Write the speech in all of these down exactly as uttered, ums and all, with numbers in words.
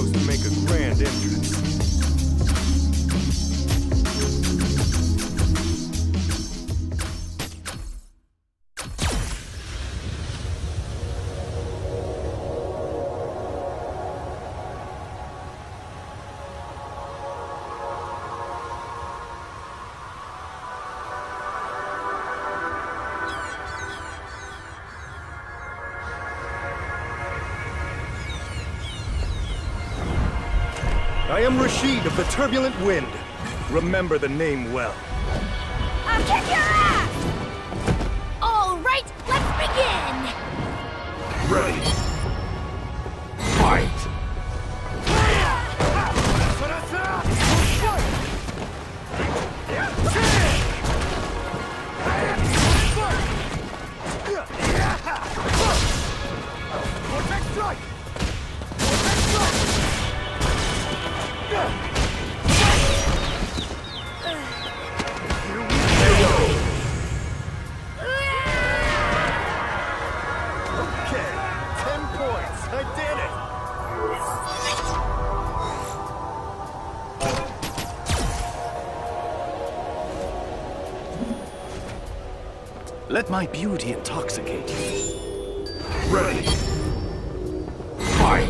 heroes to make a grand entrance. I am Rashid of the Turbulent Wind. Remember the name well. I'll kick your ass! All right, let's begin! Ready. Fight! Vortex strike! Let my beauty intoxicate you. Ready. Fight!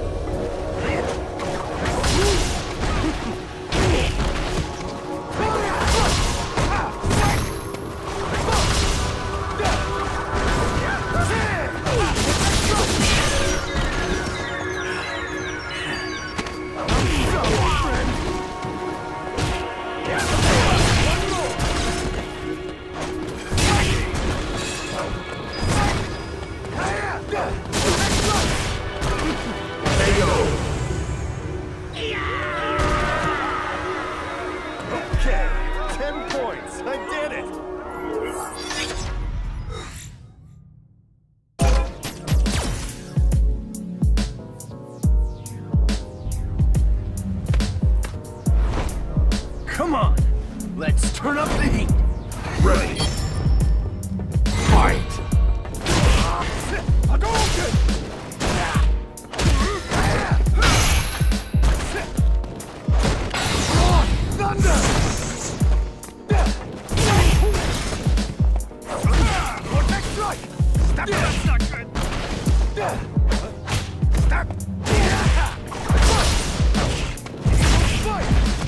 Okay, ten points. I did it. Come on, let's turn up the heat. Ready. Fight! Hadouken! Thunder! Vortex strike! Step! That's not good! Step! Fight!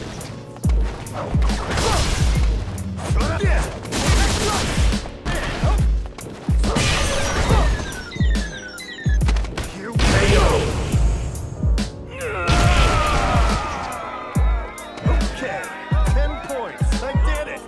Here we go! Okay, ten points. I did it.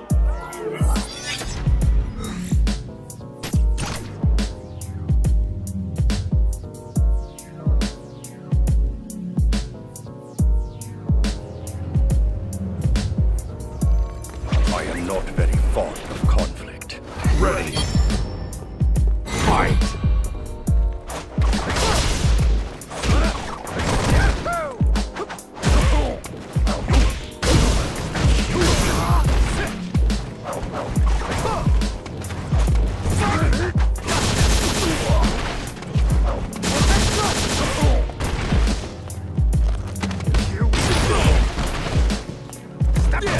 I am not very fond of conflict. Ready. Fight! Here we go. Step in.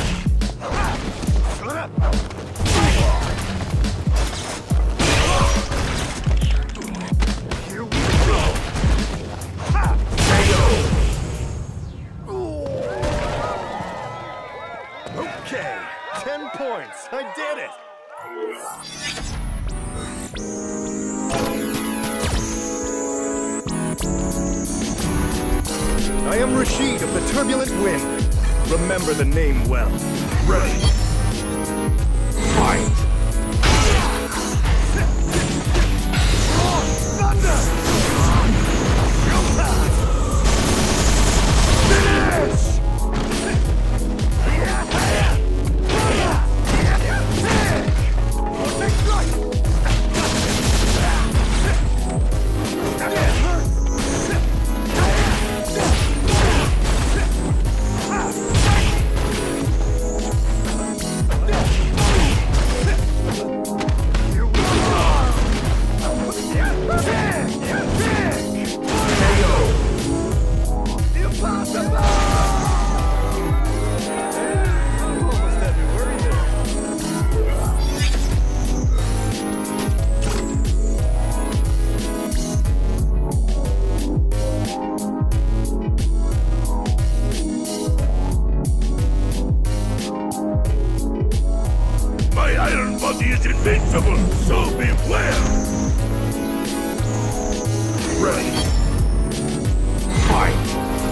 Here we go. Okay, ten points. I did it. I am Rashid of the Turbulent Wind. Remember the name well. Ready. Fight! Thunder! Finish! Vortex strike! ain't invincible, so beware! Ready. Fight!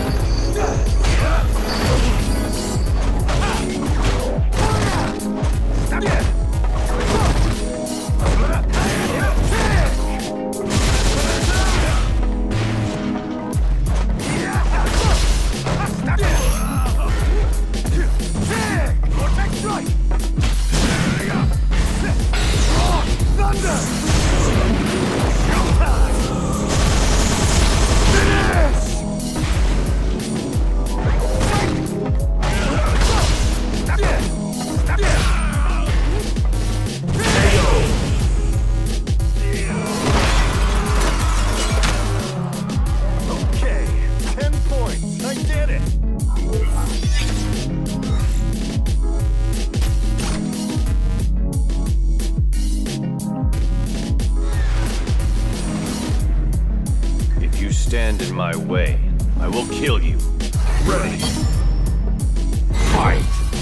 Stand in my way, I will kill you. Ready. Fight!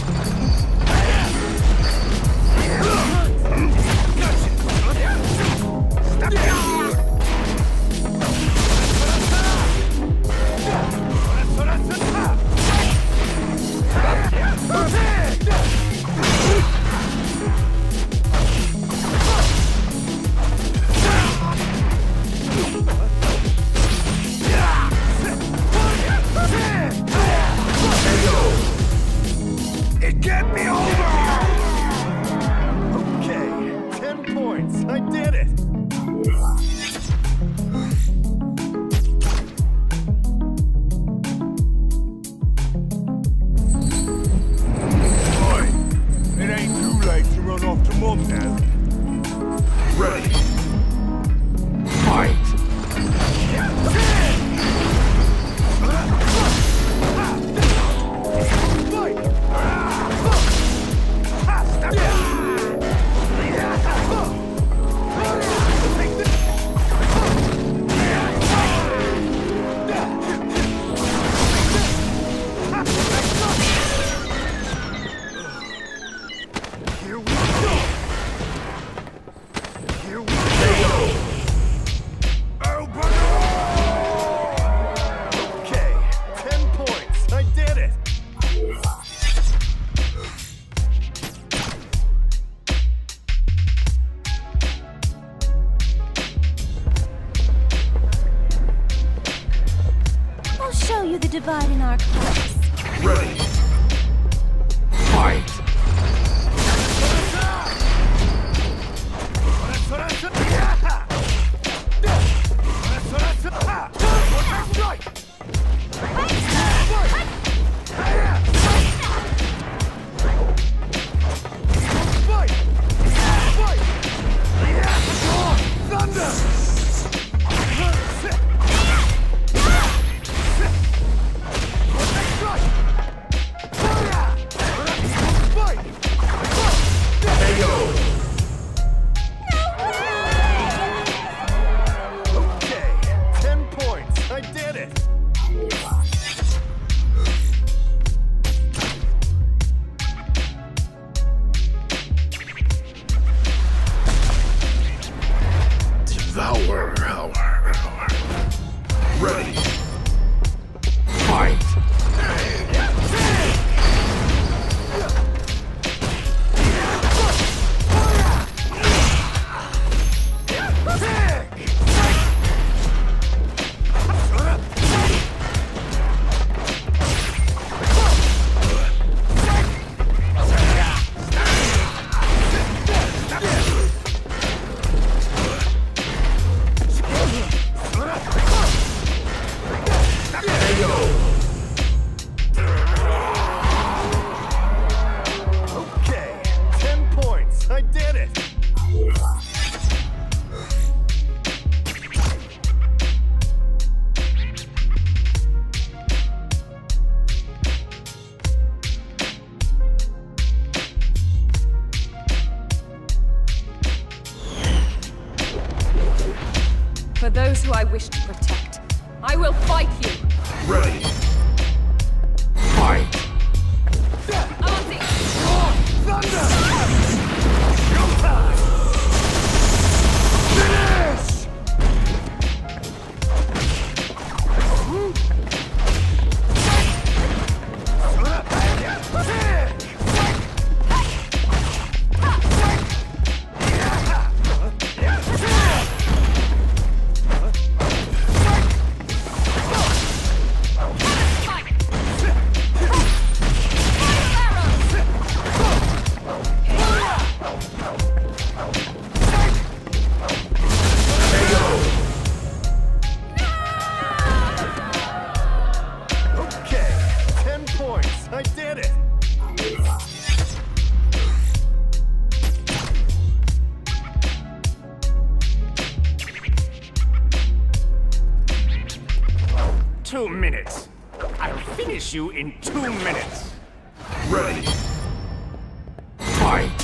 Get me over! Okay, ten points. I did it! Boy, it ain't too late to run off to Mum now. Ready. Fight! Show you the divide in our class. Ready. Fight! Devour our hour. Ready. Fight! For those who I wish to protect, I will fight you! Ready. Fight! Auntie! Thunder! Showtime! I'll finish you in two minutes. Ready. Fight!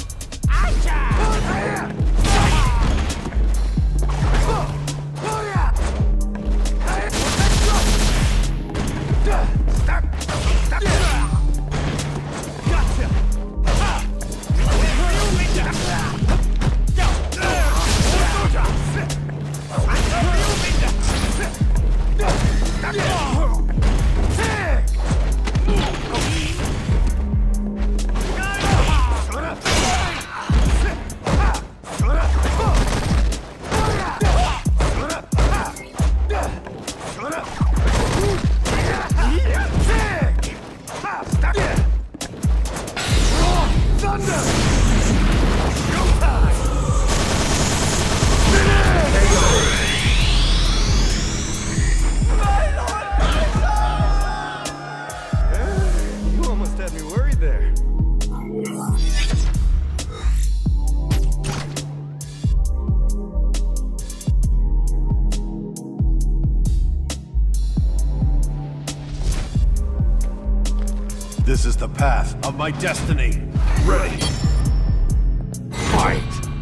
This is the path of my destiny. Ready. Fight!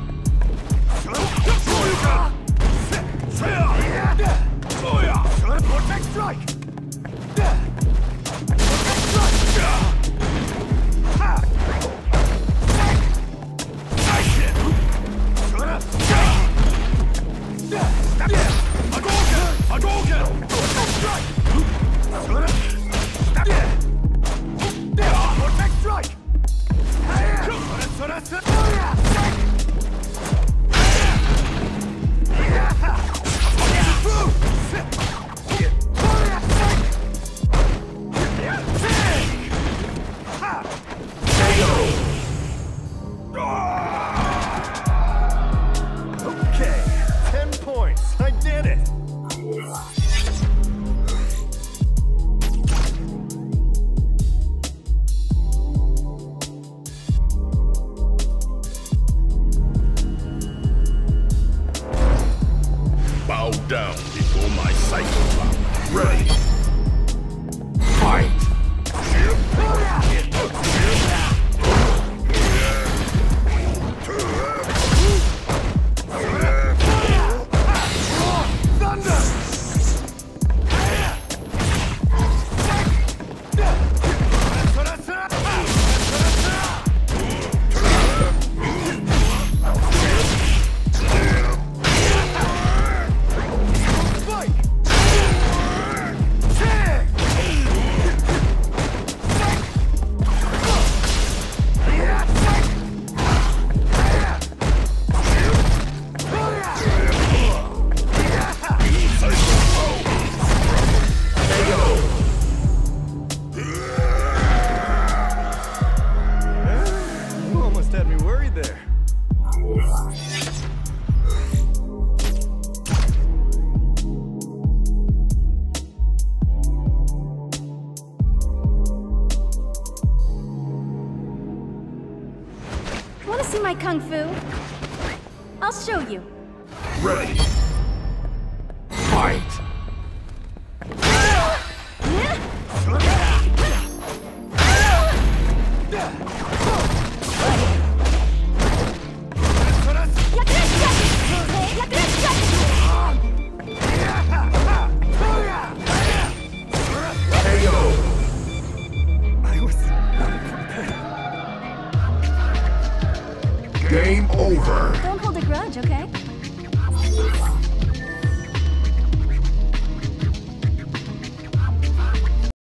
Vortex strike! Down before my cycle. Ready. Fight! Want to see my kung fu? I'll show you. Ready. Fight! Game over. Don't hold a grudge, okay?